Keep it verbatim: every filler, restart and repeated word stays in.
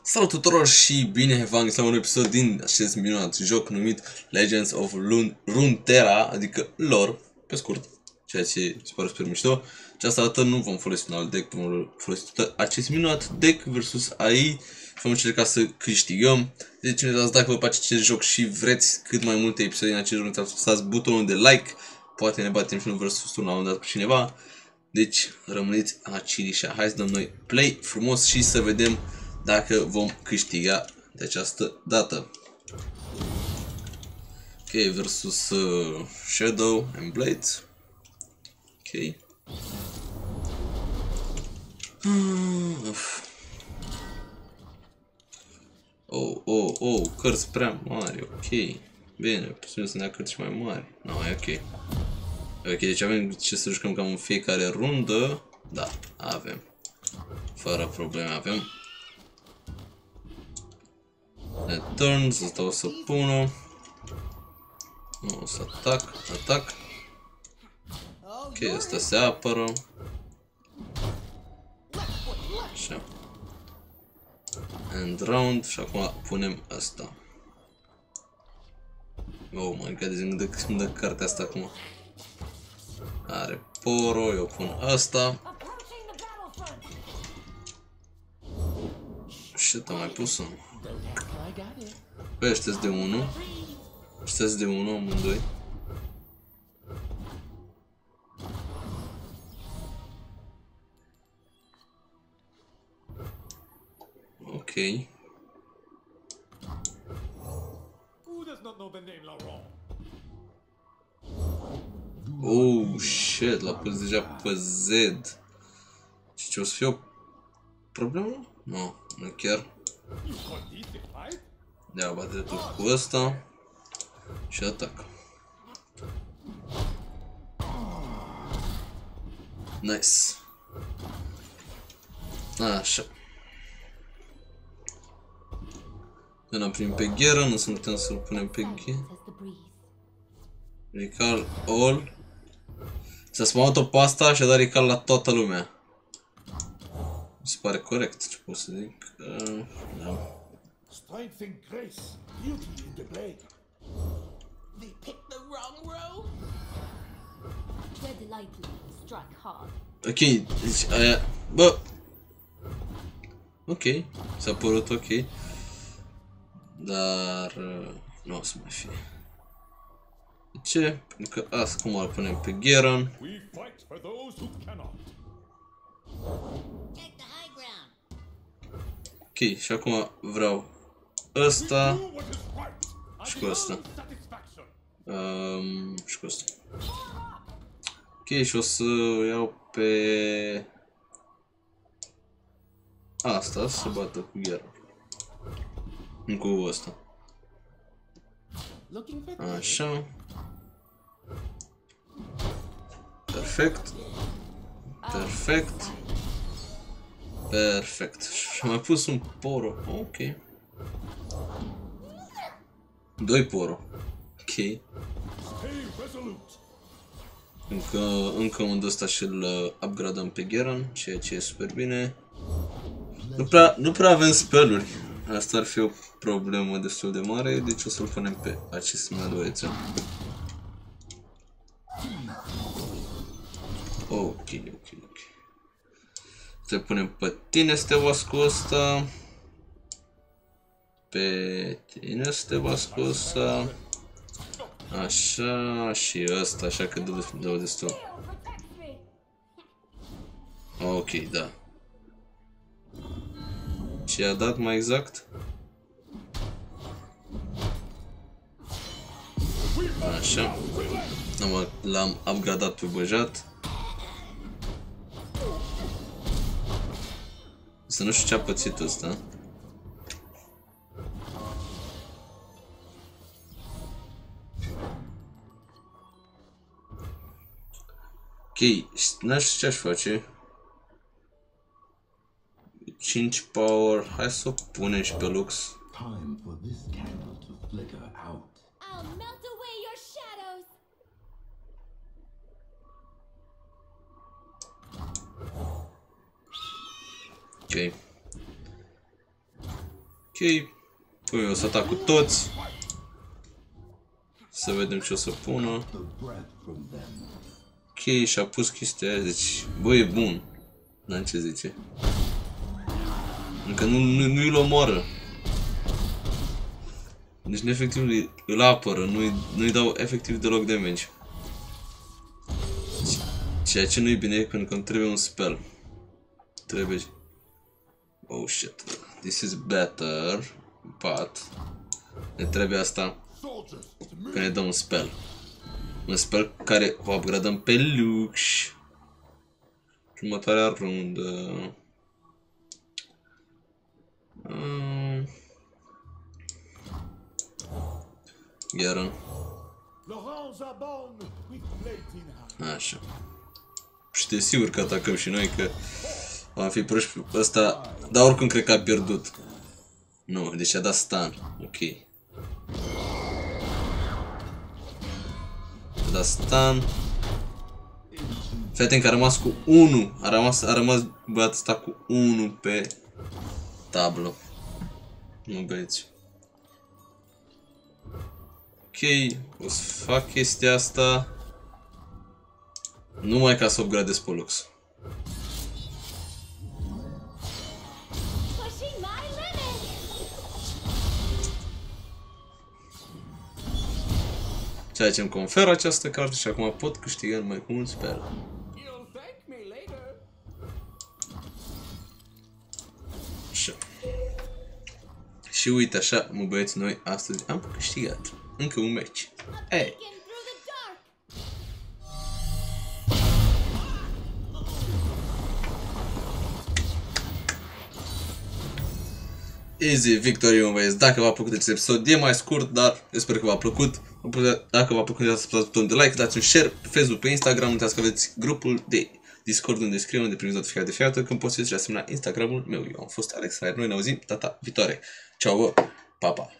Salut tuturor și bine v-am găsit la un episod din acest minunat joc numit Legends of Runeterra, adică lore, pe scurt, ceea ce se pare super mișto. Această dată nu vom folosi un alt deck, vom folosi acest minunat deck versus A I și vom încerca să câștigăm. Deci ne dați, dacă vă place acest joc și vreți cât mai multe episoade din acest joc, apăsați butonul de like, poate ne batem și nu versus un la un dat cu cineva. Deci rămâneți aici și hai să dăm noi play frumos și să vedem dacă vom câștiga de această dată. Ok, versus uh, Shadow and Blade. Ok. Uf. Oh, oh, oh, cărți prea mari, ok. Bine, putem să ne ia cărți mai mari. No, e ok. Ok, deci avem ce să jucăm cam în fiecare rundă. Da, avem. Fără probleme avem. Ne turns, asta o să pună. O să atac, atac. Ok, asta se apără. Așa. End round și acum punem asta. Oh my god, îmi dă, îmi dă cartea asta acum. Are poro, eu pun asta. Shit, am mai pus unul. Păi ăștia-s de unu. Ăștia-s de unu amândoi. Ok. Oh shit, l-a pus deja pe Z. Și ce o să fie o problemă? Nu, nu chiar. Ia bate tot cu ăsta și atac. Nice. Așa. Când am primit pe Gera, nu suntem să-l punem pe Gera. Recall all. Să spun-o pe asta și a dat recall la toată lumea. Mi se pare corect, ce pot să zic. Uh, da. Strength and grace, beauty in the blade. They picked the wrong row. Tread lightly, strike hard. Ok, deci aia... Bă! Ok, s-a părut ok. Dar... Uh, nu o să mai fie. De ce? Pentru că asta cum îl punem pe Geron. Ok, și acum vreau ăsta și cu ăsta. Um, și cu ăsta. Ok, și o să iau pe asta, să bată cu Geron. Nu cu ăsta. Așa. Perfect. Perfect. Perfect. Și am mai pus un poro. Ok. Doi poro. Ok. Încă, încă un de ăsta și îl upgradăm pe Geron, ceea ce e super bine. Nu prea, nu prea avem spelluri. Asta ar fi o problemă destul de mare, deci o să-l punem pe acest mădurețe. Ok, ok, ok. Să punem pe tine să te vascu ăsta. Pe tine să te vascu ăsta. Așa, și ăsta, așa că dă destul. Ok, da. Ce a dat mai exact? Așa. L-am upgradat pe băjat. Să nu știu ce a pățit ăsta. Ok, n-aș știu ce aș face. cinci power, hai să o punem și pe Lux. Ok. Ok. Păi o să atac cu toți. Să vedem ce o să pună. Ok, și-a pus chestia aia, deci, bă, e bun. N-am ce zice. Încă nu, nu, nu-i omoară. Deci, efectiv, îl apără, nu-i nu-i dau efectiv deloc damage. Ceea ce nu-i bine, pentru că îmi trebuie un spell. Trebuie... Oh, shit. This is better, but... Ne trebuie asta că ne dă un spell. Un spell care o upgradăm pe Lux. Următoarea rundă. Um... Gheron. Așa. Știu sigur că atacăm și noi, că am fi proști pe ăsta, dar oricum cred că a pierdut. Nu, deci a dat stun. Ok. A dat stun. Fii că a rămas cu unu. A rămas, a rămas băiatul ăsta cu unu pe tablă. Nu băieți. Ok, o să fac chestia asta numai ca să upgradez pe Lux. Ceea ce îmi conferă această carte și acum pot câștiga numai cu un spell. Așa. Și uite așa, mă băieți, noi astăzi am câștigat încă un meci. Ei. Easy victory, mă băieți. Dacă v-a plăcut acest episod, e mai scurt, dar eu sper că v-a plăcut. Dacă v-a plăcut, dați butonul de like, dați un share pe Facebook, pe Instagram, nu uitați că aveți grupul de Discord unde scriu, unde primiți notificare de fiecare dată când postez și de asemenea Instagramul meu. Eu am fost Alex Raier, noi ne auzim data viitoare. Ciao, bă, pa, pa!